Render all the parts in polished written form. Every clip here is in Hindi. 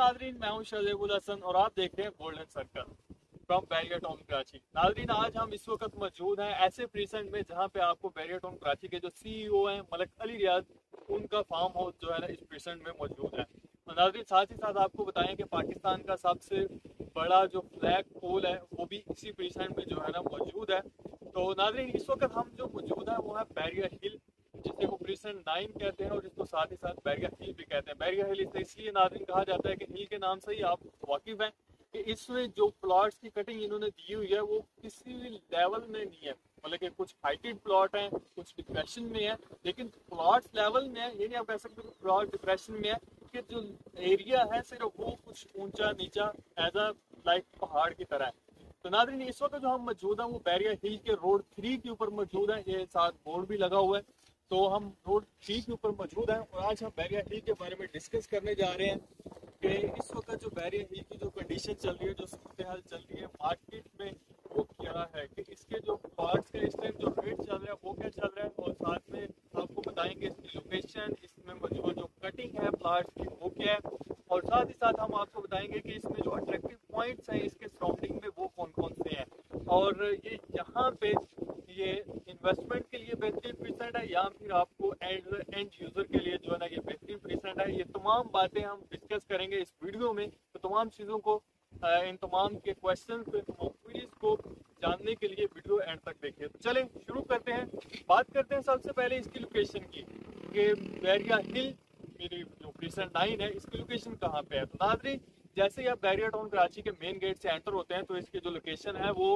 नाजरीन, मैं हूं शहजेबुल हसन और आप देख रहे हैं golden circle from Bahria town Karachi. नाजरीन, आज हम इस वक्त मौजूद हैं ऐसे प्रीसेंट में जहां पे आपको बैरियर टाउन कराची के जो सीईओ हैं मलक अली रियाज, उनका फार्म हाउस जो है ना इस प्रीसेंट में मौजूद है। और नाजरीन, साथ ही साथ आपको बताएं कि पाकिस्तान का सबसे बड़ा जो फ्लैग पोल है वो भी इसी प्रीसेंट में जो है ना मौजूद है। तो नाजरीन, इस वक्त हम जो मौजूद है वो है बैरियर हिल, जिसे वो प्रीसेंट 9 कहते हैं और जिसको साथ ही साथ बैरियर हिल भी कहते हैं। बैरियर हिल इसे इसलिए नाज़रीन कहा जाता है कि हिल के नाम से ही आप वाकिफ हैं कि इसमें जो प्लॉट्स की कटिंग इन्होंने दी हुई है वो किसी भी लेवल में नहीं है। मतलब कि कुछ हाइटेड प्लॉट हैं, कुछ डिप्रेशन में है, लेकिन प्लॉट्स लेवल में है। ये नहीं आप कह सकते कि प्लॉट डिप्रेशन में है, कि जो एरिया है सिर्फ वो कुछ ऊंचा नीचा एज अ लाइक पहाड़ की तरह है। तो नाज़रीन, इस वक्त जो हम मौजूद हैं वो बैरियर हिल के रोड 3 के ऊपर मौजूद है। ये साथ बोर्ड भी लगा हुआ है। तो हम रोड 3 के ऊपर मौजूद हैं और आज हम बैरियर हिल के बारे में डिस्कस करने जा रहे हैं कि इस वक्त जो बैरियर हिल की जो कंडीशन चल रही है, जो सूरत हाल चल रही है मार्केट में, वो क्या है, कि इसके जो पार्ट्स का इस टाइम जो रेट चल रहा है वो क्या चल रहा है, और साथ में आपको बताएंगे इसकी लोकेशन, इसमें मौजूद जो कटिंग है प्लाट्स की वो क्या है, और साथ ही साथ हम आपको बताएंगे कि इसमें जो अट्रैक्टिव पॉइंट्स हैं इसके सराउंडिंग में वो कौन कौन से हैं, और ये यहाँ पे ये इन्वेस्टमेंट के लिए बेहतरीन परसेंट है या फिर आपको एंड यूजर के लिए जो है ना ये बेहतरीन परसेंट है। ये तमाम बातें हम डिस्कस करेंगे इस वीडियो में। तो तमाम चीज़ों को, इन तमाम के क्वेश्चन को, तमाम क्वेरीज को जानने के लिए वीडियो एंड तक देखिए। तो चलें शुरू करते हैं। बात करते हैं सबसे पहले इसकी लोकेशन की, कि बैरियर हिल मेरी जो प्रीसेंट 9 है इसकी लोकेशन कहाँ पे है। तो नाज़रीन, जैसे ही आप बैरियर टाउन कराची के मेन गेट से एंटर होते हैं तो इसकी जो लोकेशन है वो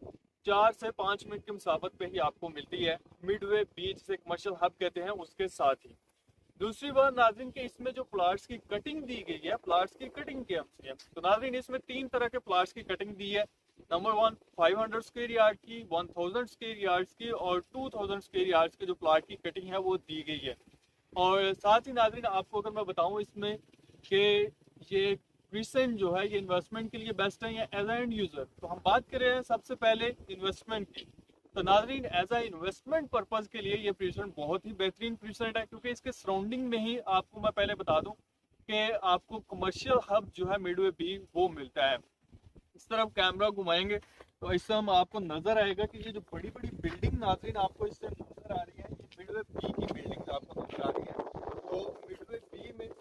4 से 5 मिनट की मुसाफत पे ही आपको मिलती है मिडवे बीच से कमर्शियल हब कहते हैं उसके साथ ही। दूसरी बात नाज़रीन, के इसमें जो प्लाट्स की कटिंग दी गई है, प्लाट्स की कटिंग के हमसे है। तो नाज़रीन, इसमें 3 तरह के प्लाट्स की कटिंग दी है। नंबर 1 500 स्क्वायर यार्ड की, 1000 स्क्वायर यार्ड्स की और 2000 स्क्वायर यार्ड्स की जो प्लाट की कटिंग है वो दी गई है। और साथ ही नाज़रीन, आपको अगर मैं बताऊं इसमें कि ये रिसेंट जो है ये इन्वेस्टमेंट के लिए बेस्ट है या एज एंड यूजर, तो हम बात कर रहे हैं सबसे पहले इन्वेस्टमेंट की। तो नाजरीन, एज ए इन्वेस्टमेंट पर्पज के लिए ये प्रीसेंट बहुत ही बेहतरीन प्रीसेंट है, क्योंकि इसके सराउंडिंग में ही आपको मैं पहले बता दूं कि आपको कमर्शियल हब जो है मिडवे बी वो मिलता है। इस तरफ कैमरा घुमाएंगे तो इससे हम आपको नजर आएगा कि ये जो बड़ी बड़ी बिल्डिंग नाजरीन आपको इससे नजर आ रही है, ये मिडवे बी की बिल्डिंग आपको नजर आ रही है। तो मिडवे बी में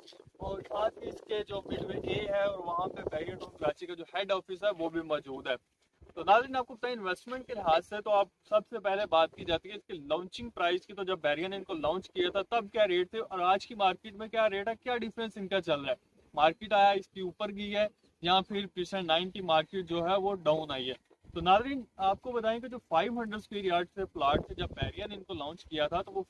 और साथ ही इसके जो मिडवे ए है और वहाँ पे बैरियर टाउन कराची का जो हेड ऑफिस है वो भी मौजूद है। तो नाज़रीन, आपको पता है इन्वेस्टमेंट के लिहाज से तो आप सबसे पहले बात की जाती है इसकी लॉन्चिंग प्राइस की। तो जब बैरियर ने इनको लॉन्च किया था तब क्या रेट थे और आज की मार्केट में क्या रेट है, क्या डिफरेंस इनका चल रहा है। मार्केट आया इसकी ऊपर गई है या फिर प्रीसेंट 9 की मार्केट जो है वो डाउन आई है। तो नाज़रीन, आपको बताएं कि जो 500 स्क्वायर यार्ड से प्लाट थे जब बैरियर ने इनको लॉन्च किया था तो वो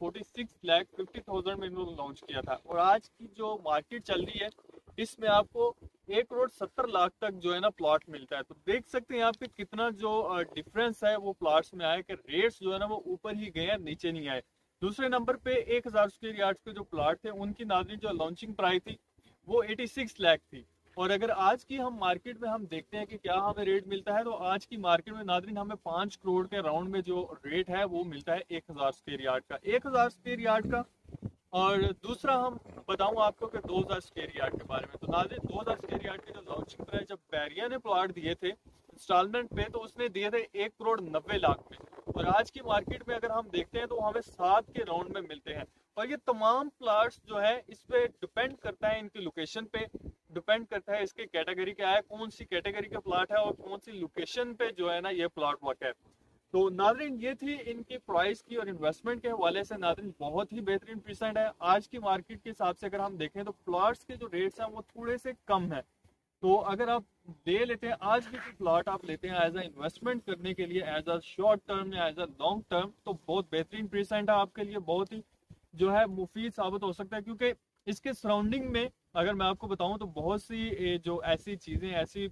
46,50,000 में इन्होंने लॉन्च किया था, और आज की जो मार्केट चल रही है इसमें आपको 1,70,00,000 तक जो है ना प्लॉट मिलता है। तो देख सकते हैं यहाँ पे कितना जो डिफरेंस है वो प्लॉट्स में आया, कि रेट्स जो है ना वो ऊपर ही गए हैं, नीचे नहीं आए। दूसरे नंबर पे 1,000 स्क्वायर यार्ड के जो प्लॉट थे उनकी नाज़रीन जो लॉन्चिंग प्राइस थी वो 86 लाख थी। और अगर आज की हम मार्केट में हम देखते हैं कि क्या हमें रेट मिलता है, तो आज की मार्केट में नाज़रीन हमें 5 करोड़ के राउंड में जो रेट है वो मिलता है 1,000 स्क्वायर यार्ड का, 1,000 स्क्वायर यार्ड का। और दूसरा हम बताऊं आपको कि 2,000 स्क्वायर यार्ड के बारे में। तो नाज़रीन, 2,000 स्क्वायर यार्ड की जो लॉन्चिंग प्राइस जब बैरियर ने प्लॉट दिए थे इंस्टॉलमेंट पे तो उसने दिए थे 1,90,00,000 में, और आज की मार्केट में अगर हम देखते हैं तो हमें 7 के राउंड में मिलते हैं। और ये तमाम प्लाट्स जो है इस पे डिपेंड करता है, इनकी लोकेशन पे डिपेंड करता है, इसकी कैटेगरी क्या है, कौन सी कैटेगरी का प्लाट है और कौन सी लोकेशन पे जो है ना ये प्लाट वाक़ है। तो नाज़रीन, ये थी इनकी प्राइस की और इन्वेस्टमेंट के हवाले से नाज़रीन बहुत ही बेहतरीन परसेंट है। आज की मार्केट के हिसाब से अगर हम देखें तो प्लॉट्स के जो रेट्स हैं वो थोड़े से कम है। तो अगर आप ले लेते हैं आज भी प्लॉट आप लेते हैं एज अ इन्वेस्टमेंट करने के लिए, एज अ शॉर्ट टर्म या एज अ लॉन्ग टर्म, तो बहुत बेहतरीन परसेंट है आपके लिए, बहुत ही जो है मुफीद साबित हो सकता है। क्योंकि इसके सराउंडिंग में अगर मैं आपको बताऊं तो बहुत सी जो ऐसी चीज़ें, ऐसी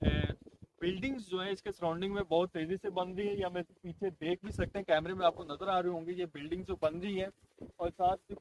बिल्डिंग्स जो है इसके सराउंडिंग में बहुत तेजी से बन रही है, या मैं पीछे देख भी सकते हैं, कैमरे में आपको नजर आ रही होंगी ये बिल्डिंग जो बन रही है। और साथ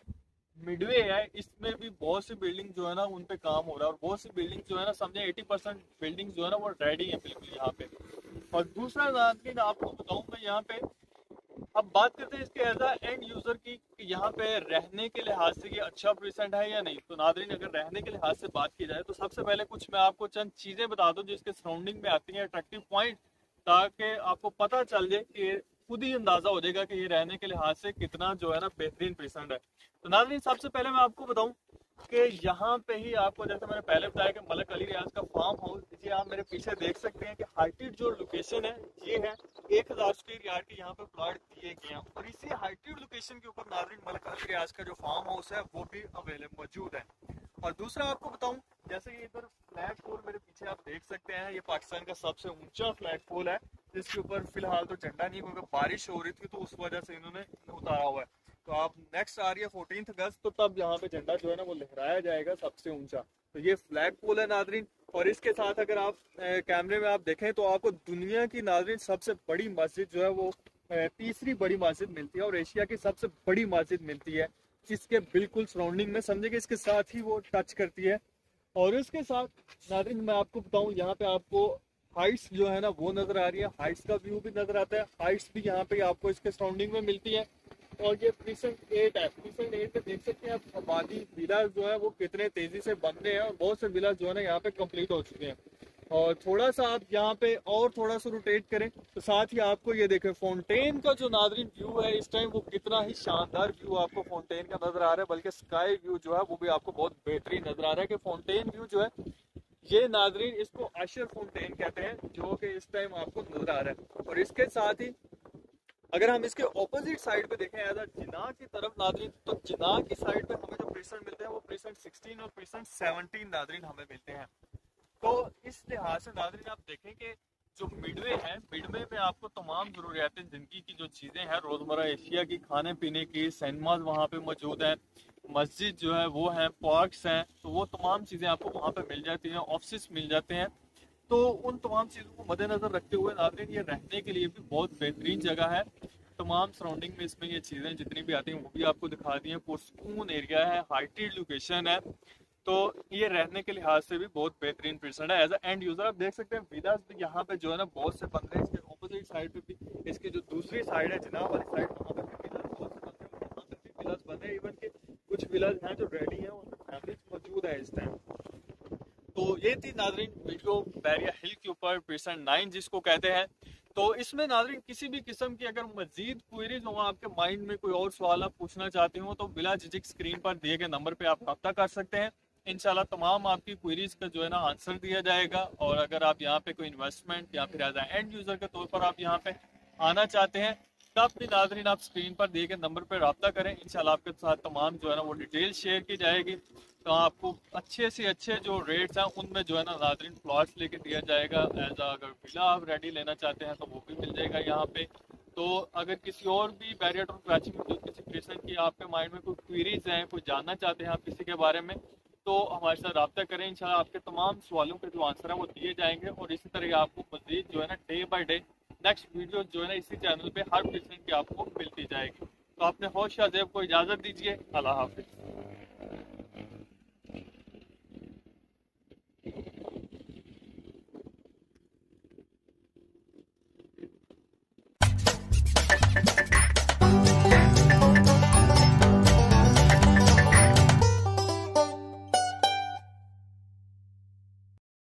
मिडवे है इसमें भी बहुत सी बिल्डिंग जो है ना उन पे काम हो रहा है, और बहुत सी बिल्डिंग जो है ना समझे 80% बिल्डिंग जो है ना वो रेडी है बिल्कुल यहाँ पे। और दूसरा नाज़रीन आपको बताऊँ मैं यहाँ पे अब बात करते हैं इसके एज अ एंड यूजर की कि यहाँ पे रहने के लिहाज से ये अच्छा प्रेजेंट है या नहीं। तो नादरीन, अगर रहने के लिहाज से बात की जाए तो सबसे पहले कुछ मैं आपको चंद चीजें बता दूं जो इसके सराउंडिंग में आती हैं, अट्रैक्टिव पॉइंट, ताकि आपको पता चल जाए कि खुद ही अंदाजा हो जाएगा कि ये रहने के लिहाज से कितना जो है ना बेहतरीन प्रेजेंट है। तो नादरीन, सबसे पहले मैं आपको बताऊं कि यहाँ पे ही आपको, जैसे मैंने पहले बताया कि मलक अली रियाज का फार्म हाउस, ये आप मेरे पीछे देख सकते हैं कि हाइटेड जो लोकेशन है ये है, 1000 स्क्वायर यार्ड के यहाँ पे प्लॉट दिए गए हैं और इसी हाइटेड लोकेशन के ऊपर नादरीन मलक अली रियाज का जो फार्म हाउस है वो भी अवेलेबल मौजूद है। और दूसरा आपको बताऊं, जैसे ये इधर फ्लैग पोल मेरे पीछे आप देख सकते हैं, ये पाकिस्तान का सबसे ऊंचा फ्लैग पोल है जिसके ऊपर फिलहाल तो झंडा नहीं, क्योंकि बारिश हो रही थी तो उस वजह से इन्होंने उतारा हुआ है। तो आप नेक्स्ट आ रही है 14 अगस्त, तो तब यहाँ पे झंडा जो है ना वो लहराया जाएगा सबसे ऊंचा। तो ये फ्लैग पोल है नादरीन। और इसके साथ अगर आप कैमरे में आप देखें तो आपको दुनिया की नादरीन सबसे बड़ी मस्जिद जो है वो तीसरी बड़ी मस्जिद मिलती है और एशिया की सबसे बड़ी मस्जिद मिलती है, जिसके बिल्कुल सराउंडिंग में समझेंगे इसके साथ ही वो टच करती है। और इसके साथ नादरीन मैं आपको बताऊं, यहाँ पे आपको हाइट्स जो है ना वो नजर आ रही है, हाइट्स का व्यू भी नजर आता है, हाइट्स भी यहाँ पे आपको इसके सराउंडिंग में मिलती है। और ये प्रीसेंट 8 है, प्रीसेंट 8 में देख सकते हैं आप आबादी विलास जो है वो कितने तेजी से बन रहे हैं और बहुत से विलास जो है ना यहाँ पे कंप्लीट हो चुके हैं। और थोड़ा सा आप यहाँ पे और थोड़ा सा रोटेट करें तो साथ ही आपको ये देखें फाउंटेन का जो नादरीन व्यू है इस टाइम, वो कितना ही शानदार व्यू आपको फाउंटेन का नजर आ रहा है, बल्कि स्काई व्यू जो है वो भी आपको बहुत बेहतरीन नजर आ रहा है। कि फाउंटेन व्यू जो है ये नादरीन इसको आशर फाउंटेन कहते हैं, जो कि इस टाइम आपको नजर आ रहा है। और इसके साथ ही अगर हम इसके ऑपोजिट साइड पे देखें एज जिना की तरफ नादरीन, तो जिना की साइड पे हमें जो प्रेसेंट मिलते हैं वो प्रेसेंट 16 और प्रेसेंट 17 नादरीन हमें मिलते हैं। तो इस लिहाज से नादरीन आप देखें कि जो मिडवे है, मिडवे में आपको तमाम ज़रूरियात ज़िंदगी की जो चीज़ें हैं रोज़मर्रा एशिया की, खाने पीने की, सिनेमाज वहाँ पे मौजूद हैं, मस्जिद जो है वो है, पार्क्स हैं, तो वो तमाम चीज़ें आपको वहाँ पे मिल जाती हैं, ऑफिस मिल जाते हैं। तो उन तमाम चीज़ों को मद्देनज़र रखते हुए नादरीन ये रहने के लिए भी बहुत बेहतरीन जगह है। तमाम सराउंडिंग में इसमें ये चीज़ें जितनी भी आती हैं वो भी आपको दिखा दी हैं। पुरसकून एरिया है, हाइटेड लोकेशन है, तो ये रहने के लिहाज से भी बहुत बेहतरीन प्रेजेंट है। एज अ एंड यूजर आप देख सकते हैं विलास भी यहाँ पे जो है ना बहुत से बन रहे हैं। इसके ऑपोजिट साइड पे भी, इसकी जो दूसरी साइड है जिनाब वाली साइड, वहाँ पे भी विलास बहुत से बन रहे हैं, वहाँ पे भी विलास बन रहे हैं। इवन के कुछ विलास हैं जो रेडी हैं, उनमें फैमिलीज मौजूद है इस टाइम। तो ये थी नादरीन वीडियो बैरिया हिल के ऊपर प्रेसेंट 9 जिसको कहते हैं। तो इसमें नादरीन किसी भी किस्म की अगर मजीद क्वेरीज हो, आपके माइंड में कोई और सवाल आप पूछना चाहते हो, तो बिला झिझक स्क्रीन पर दिए गए नंबर पे आप रब्ता कर सकते हैं। इंशाल्लाह तमाम आपकी क्वेरीज का जो है ना आंसर दिया जाएगा। और अगर आप यहाँ पे कोई इन्वेस्टमेंट या फिर एज एंड यूजर के तौर पर आप यहाँ पे आना चाहते हैं, तब भी नादरीन आप स्क्रीन पर दिए गए नंबर पर रब्ता करें। इंशाल्लाह आपके साथ तमाम जो है ना वो डिटेल शेयर की जाएगी। तो आपको अच्छे से अच्छे जो रेट्स हैं उनमें जो है ना नादरीन प्लॉट्स लेके दिया जाएगा। एज अगर विला आप रेडी लेना चाहते हैं तो वो भी मिल जाएगा यहाँ पे। तो अगर किसी और भी बैरिया टू कराची में जो किसी प्लेस की आपके माइंड में कोई क्वेरीज हैं, कोई जानना चाहते हैं आप किसी के बारे में, तो हमारे साथ रब्ता करें। इंशाल्लाह आपके तमाम सवालों के जो आंसर है वो दिए जाएंगे। और इसी तरह आपको मजीद जो है ना day by day next video जो है ना इसी चैनल पे हर प्लेसमेंट की आपको मिलती जाएगी। तो आपने होश या जेब को इजाज़त दीजिए। अल्लाह हाफिज़।